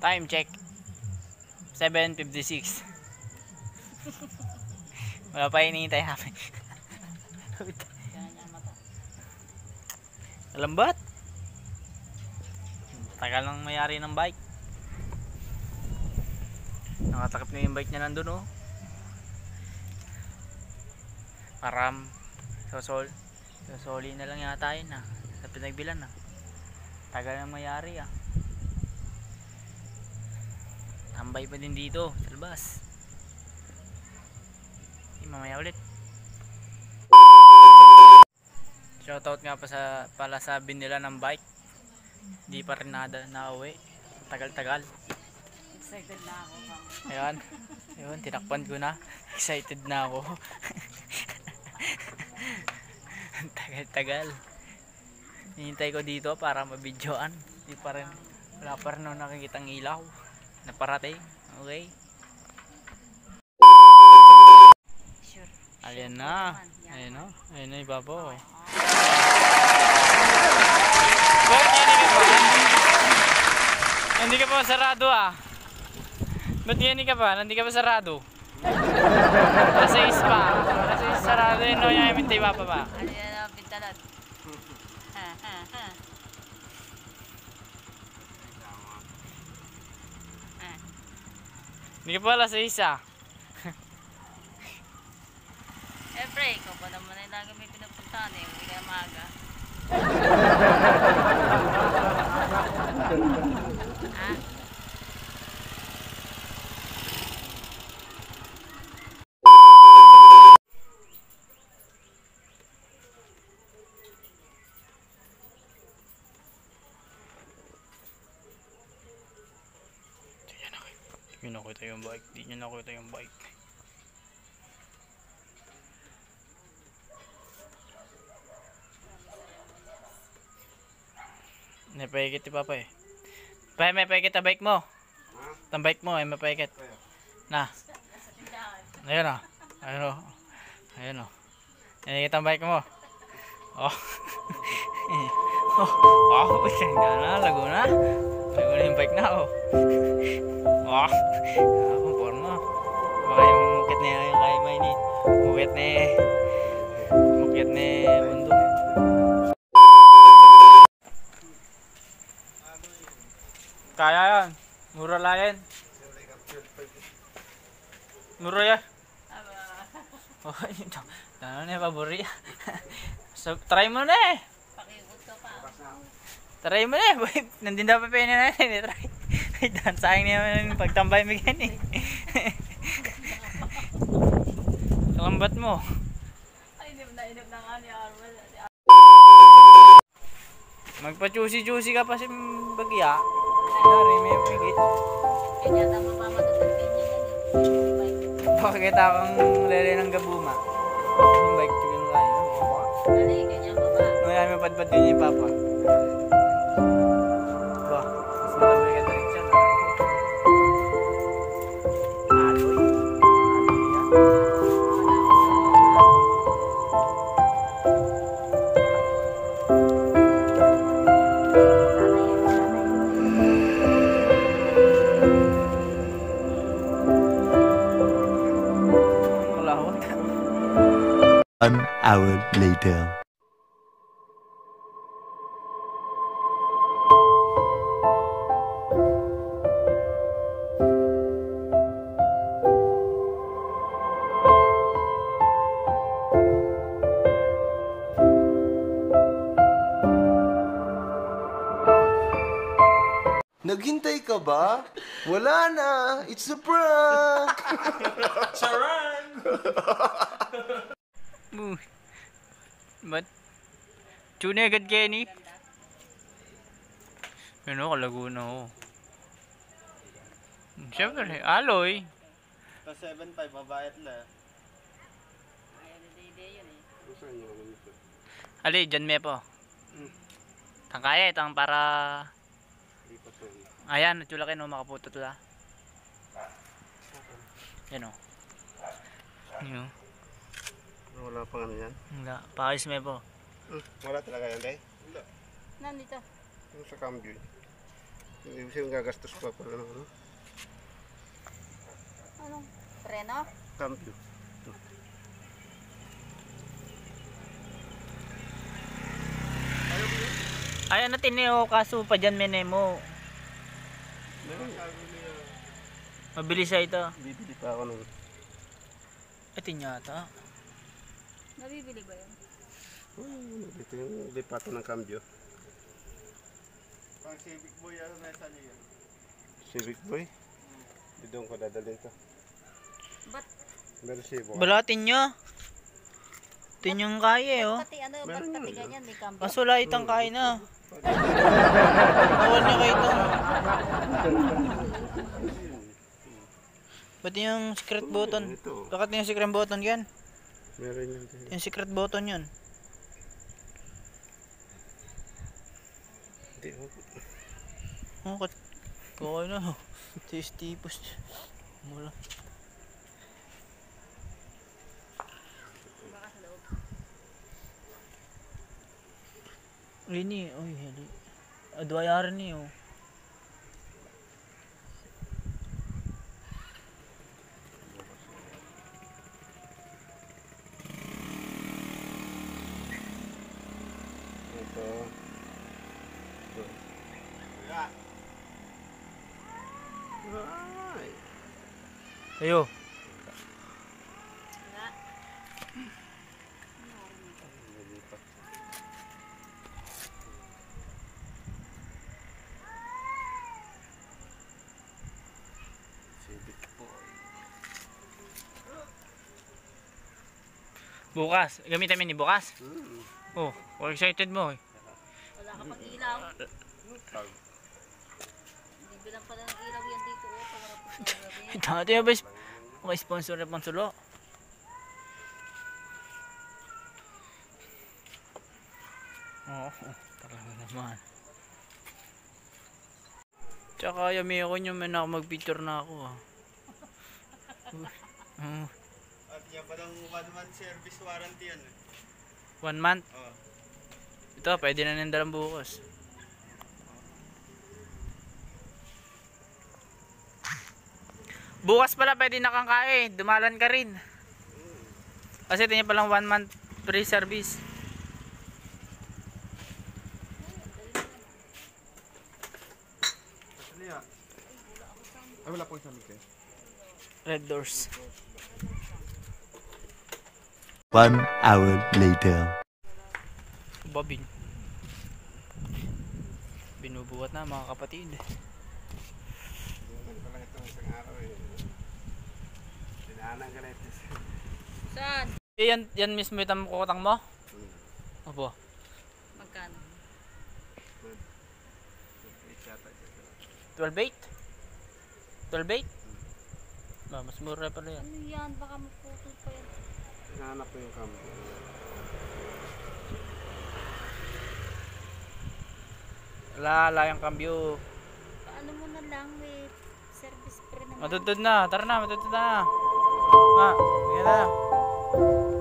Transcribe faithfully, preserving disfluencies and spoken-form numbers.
Time check. seven fifty-six. Wala pa hinihintay namin. Lambat. Tagal nang mayari ng bike. Nakatakip na yung bike niya nandun oh. Param. Sosol. Sosoli na lang yata yun ah. Sa pinagbilan ah. Tagal nang mayari ah. Tambay pa din dito sa labas. E, mamaya ulit. Shoutout nga pa sa, pala sa binila ng bike. Di pa rin nada na uwi. Tagal-tagal. Excited na ako. Ayan. Ayun, tinakpan ko na. Excited na ako. Tagal-tagal. Hinintay ko dito para mabidyoan. Di pa rin. Wala pa rin ako nakikitang ilaw. Naparating. Okay. Sure. Ayan na. Ayan na. Ayan na yung babo. Bakit hindi ka pa? Hindi ka pa sarado ah. Ba't hindi ka pa? Hindi ka pa sarado. Nasa is pa. Nasa is sarado yun no. Yung imintay pa pa. Ano yan ang pintalad? Ha ha ha. Hindi ka pa alas isa. Siyempre, ikaw pa naman ay lagi may pinapuntahan eh. Hindi kaya maaga. Ha? Hindi nyo nakita yung bike. Hindi nyo nakita yung bike. May paikit si Papa eh. Pa, may paikit ang bike mo. Ang bike mo ay may paikit. Na. Ayun o. Ayun o. Ayun o. Nakikita ang bike mo. Oh. Oh. Oh. Ganda na. Lago na. Lago na yung bike na oh. Oh. Ako porno. Baka yung mukit na yung kay mainit. Mukit na eh. Mukit na eh. Bundok. Kaya yan. Mura lang yan. Mura yan. Oh, ito. Ano na yung pabori. So, try mo na eh. Pakikot ka pa. Try mo na eh. Nandun daw pa pinin natin. Try. Ay, dan sayang niya yung pagtambay mo yan eh. Kalambat mo. Ay, inip na inip na nga ni Arwell. Magpa-juicy-juicy ka pa si Bagya. Sorry, may pigit. Kanya tama pa matutupin niya yan eh. Bakit akong lele ng gabuma? Yung bike ko yung kayo. Dali, kanya pa ba? May may padpad din yung Papa. Ba, mas malamay ka tayo dyan. Aloy. Aloy yan. One hour later. Naghintay ka ba? Wala na! It's a prank! Charan! Ba't? Tune agad Kenny? Ano, Kalaguna ho. Siyempre, aloy. Pa seven five, mabayat na. Ayaw na day yun eh. Ali, dyan me po. Tangkaya, itang para... Ayan, natulakin o, makaputo tula. Yan o. Yan o. Wala pang ano yan? Wala, pakis me po. Hmm, wala talaga yan, day? Wala. Nandito. Yung sa cambio. Hindi siya gagastos pa pala ng ano? Anong preno? Cambio. Ito. Ay, ano tinio kaso pa dyan menemo. Mabilis siya ito. Bibili pa ako nun. Ito yata. Nabibili ba yun? Hmm, dito yung lipato ng cambio. Pang Civic Boy, ano na sa niya? Civic Boy? Hindi doon ko dadalhin to. Ba't? Meron siya bukas. Balatin nyo. Ito yung kaya eh, oh. Pati ano, ba't Meron pati yun, ganyan, may cambio? Kaso lahat itang kaya na. Bawal nyo kayo ito. Pati yung secret button. Ito. Bakit yung secret button yan? Meron yun. Yung secret button yun. Hindi. Oh, kat... Okay na. Tis-tipos. Mula. Baka sa loob. Ini, oy, heli. Adwayar ni, oh. Ito. Ito. Ay. Ayo. Nga. Nalipat. Civic Boy. Bukas. Gamitin namin ni bukas. Hmm. Oh, all excited mo, eh. Wala ka pang ilaw. Hindi bilang pala ng ilaw yan dito. Oh, pangarap ko sa gabi. Dati ba mga sponsor na pang sulo? Oo, oh, talaga naman. Tsaka yami ako nyo, may ako mag-picture na ako, ah. Uh, At yan palang one month service warranty yan. eh. one month. Oh. Ito, pwede na nindalang bukas. Bukas pala pwede na kang kain. Dumalan ka rin. Kasi ito niya palang one month free service. Ano yan? Ay, wala pong samik eh. Red doors. One hour later. Babin. Binubuhat na mga kapatid. Ganun pala itong isang araw eh. Dinaanan ka na ito. Saan? Eh, yan, yan mismo itang kukutang mo? Opo. Magkano? twelve eight? twelve eight? Ba, mas mura pala yan. Ano yan? Baka maputol pa yan. Hinahanap ko yung cambio. Wala, wala yung cambio. Paano mo na lang? May service pre naman. Matutod na. Tara na, matutod na. Ma, sige na.